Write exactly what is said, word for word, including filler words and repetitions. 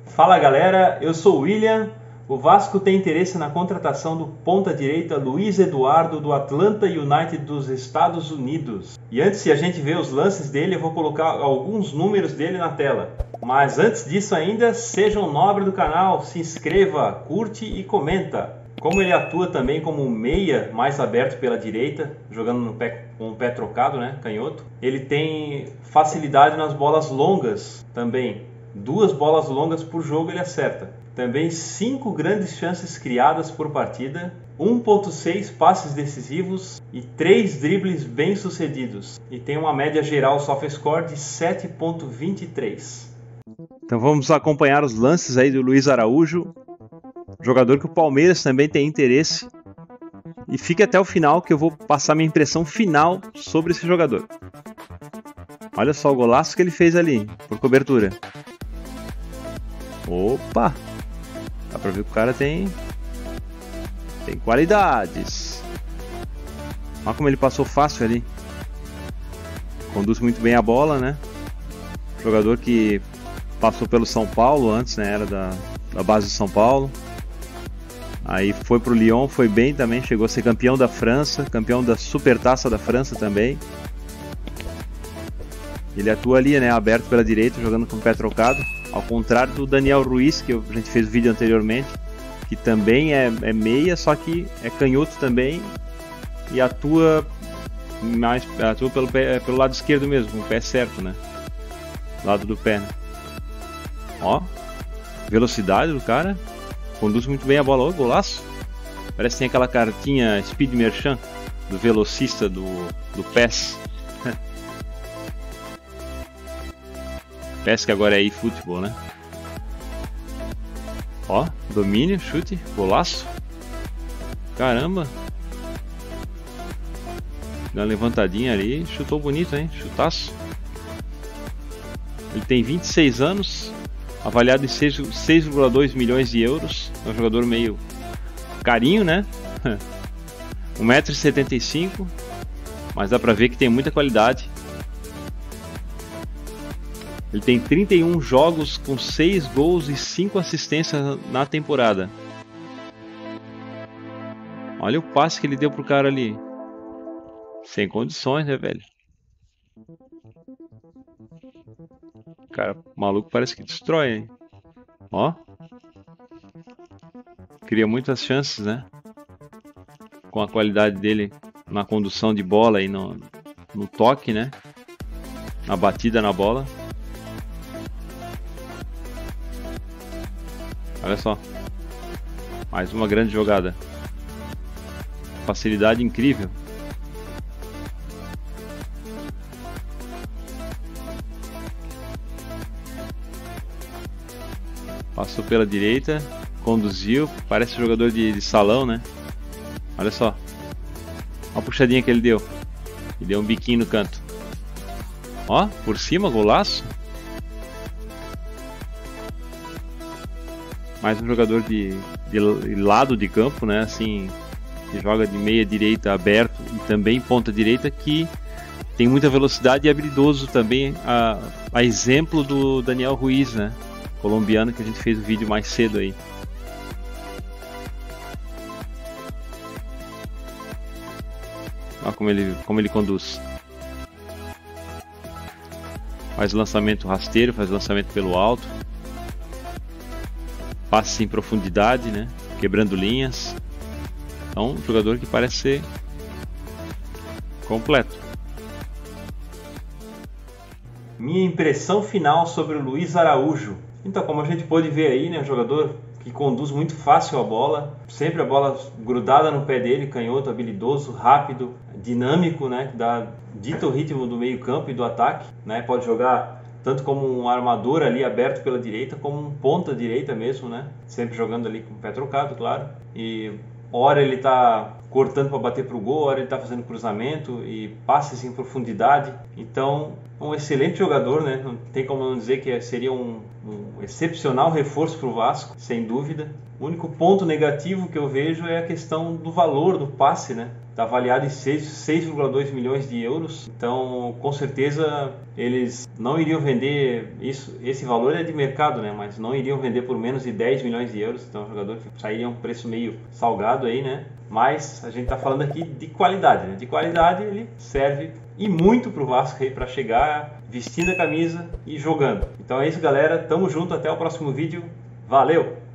Fala galera, eu sou o William. O Vasco tem interesse na contratação do ponta-direita Luiz Eduardo do Atlanta United dos Estados Unidos. E antes de a gente ver os lances dele, eu vou colocar alguns números dele na tela. Mas antes disso ainda, seja um nobre do canal, se inscreva, curte e comenta. Como ele atua também como um meia mais aberto pela direita, jogando no pé, com o pé trocado, né, canhoto, ele tem facilidade nas bolas longas também. Duas bolas longas por jogo ele acerta. Também cinco grandes chances criadas por partida, um ponto seis passes decisivos e três dribles bem sucedidos. E tem uma média geral SofaScore de sete ponto vinte e três. Então vamos acompanhar os lances aí do Luiz Araújo, jogador que o Palmeiras também tem interesse. E fique até o final que eu vou passar minha impressão final sobre esse jogador. Olha só o golaço que ele fez ali, por cobertura. Opa! Dá pra ver que o cara tem tem qualidades. Olha como ele passou fácil ali. Conduz muito bem a bola, né? Jogador que passou pelo São Paulo antes, né? Era da, da base de São Paulo. Aí foi pro Lyon, foi bem também. Chegou a ser campeão da França, campeão da Supertaça da França também. Ele atua ali, né? Aberto pela direita, jogando com o pé trocado. Ao contrário do Daniel Ruiz, que a gente fez o vídeo anteriormente, que também é, é meia, só que é canhoto também e atua mais atua pelo, pé, pelo lado esquerdo mesmo, com o pé certo, né? Lado do pé, né? Ó, velocidade do cara, conduz muito bem a bola. Ó, golaço! Parece que tem aquela cartinha Speed Merchant do velocista do, do P E S. P E S que agora é eFootball, né? Ó, domínio, chute, golaço. Caramba. Deu uma levantadinha ali, chutou bonito, hein? Chutaço. Ele tem vinte e seis anos, avaliado em seis vírgula dois milhões de euros. É um jogador meio carinho, né? um metro e setenta e cinco, mas dá pra ver que tem muita qualidade. Ele tem trinta e um jogos com seis gols e cinco assistências na temporada. Olha o passe que ele deu pro cara ali. Sem condições, né, velho? Cara, maluco parece que destrói, hein? Ó. Cria muitas chances, né? Com a qualidade dele na condução de bola e no, no toque, né? Na batida na bola. Olha só, mais uma grande jogada, facilidade incrível. Passou pela direita, conduziu, parece jogador de, de salão, né? Olha só, olha a puxadinha que ele deu, e deu um biquinho no canto. Ó, por cima, golaço. Mais um jogador de, de lado de campo, né? Assim, que joga de meia direita aberto e também ponta direita, que tem muita velocidade e habilidoso também, a, a exemplo do Daniel Ruiz, né? Colombiano, que a gente fez o vídeo mais cedo aí. Olha como ele, como ele conduz. Faz lançamento rasteiro, faz lançamento pelo alto. Passe em profundidade, né? Quebrando linhas. Então, um jogador que parece ser completo. Minha impressão final sobre o Luiz Araújo. Então, como a gente pôde ver aí, né? Um jogador que conduz muito fácil a bola. Sempre a bola grudada no pé dele. Canhoto, habilidoso, rápido, dinâmico, né? Que dá dito o ritmo do meio campo e do ataque, né? Pode jogar tanto como um armador ali aberto pela direita, como um ponta direita mesmo, né? Sempre jogando ali com o pé trocado, claro. E hora ele tá cortando para bater para o gol, hora ele está fazendo cruzamento e passes em profundidade. Então, um excelente jogador, né? Não tem como não dizer que seria um, um excepcional reforço para o Vasco, sem dúvida. O único ponto negativo que eu vejo é a questão do valor do passe, né? Está avaliado em seis vírgula dois milhões de euros, então com certeza eles não iriam vender, isso, esse valor é de mercado, né? Mas não iriam vender por menos de dez milhões de euros, então o jogador sairia um preço meio salgado aí, né? Mas a gente está falando aqui de qualidade, né? De qualidade ele serve e muito para o Vasco aí para chegar vestindo a camisa e jogando. Então é isso, galera, tamo junto, até o próximo vídeo, valeu!